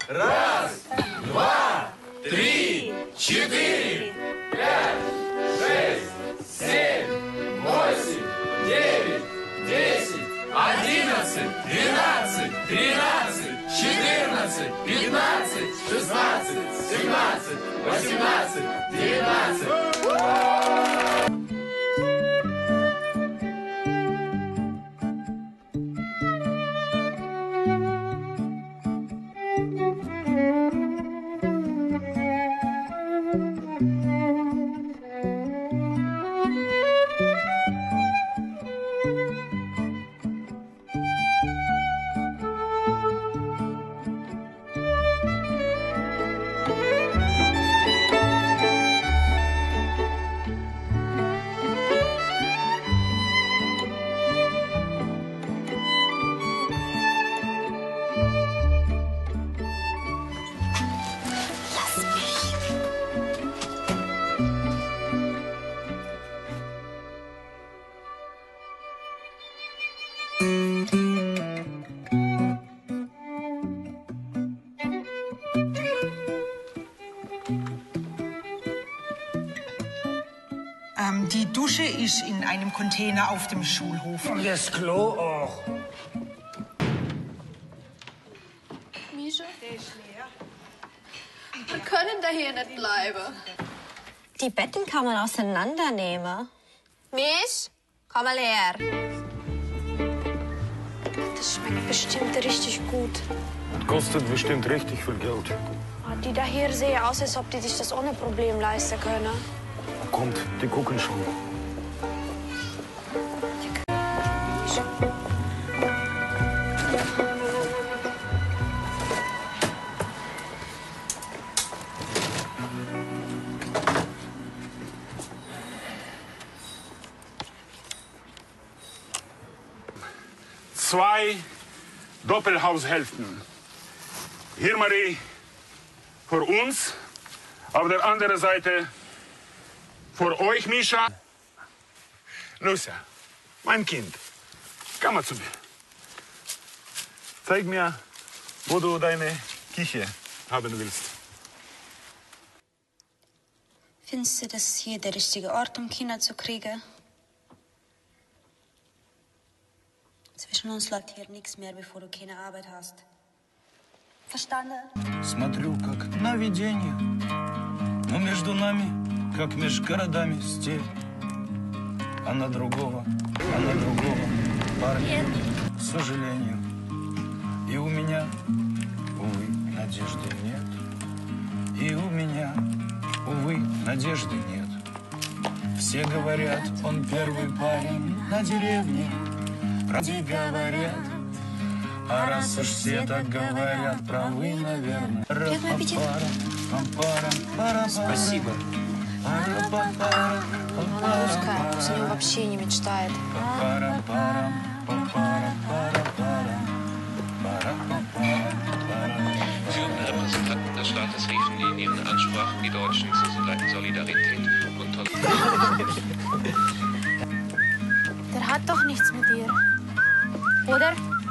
Раз, два, три, четыре, пять, шесть, семь, восемь, девять, 10, 11, 12, 13, 14, 15, 16, 17, 18, 19. Die Dusche ist in einem Container auf dem Schulhof. Und das Klo auch. Mischa? Wir können da hier nicht bleiben. Die Betten kann man auseinandernehmen. Misch, komm mal her. Das schmeckt bestimmt richtig gut. Das kostet bestimmt richtig viel Geld. Die da hier sehen aus, als ob die sich das ohne Problem leisten können. Kommt, die gucken schon. Zwei Doppelhaushälften. Hier, Marie, für uns. Auf der anderen Seite für euch, Mischa. Lucia, mein Kind, komm mal zu mir. Zeig mir, wo du deine Küche haben willst. Findest du, das ist hier der richtige Ort, um Kinder zu kriegen? Zwischen uns läuft hier nichts mehr, bevor du keine Arbeit hast. Verstanden? Смотрю, как на видение, но между нами, как между городами, степь. Она другого парня, к сожалению. И у меня, увы, надежды нет. И у меня, увы, надежды нет. Все говорят, он первый парень на деревне. Правде говорят, а раз уж все так говорят, правы, наверное. Спасибо. Пускай, пусть о нем вообще не мечтает. Führende Repräsentanten des Staates riefen in ihren Ansprachen die Deutschen zu Solidarität und Der hat doch nichts mit dir. Oder?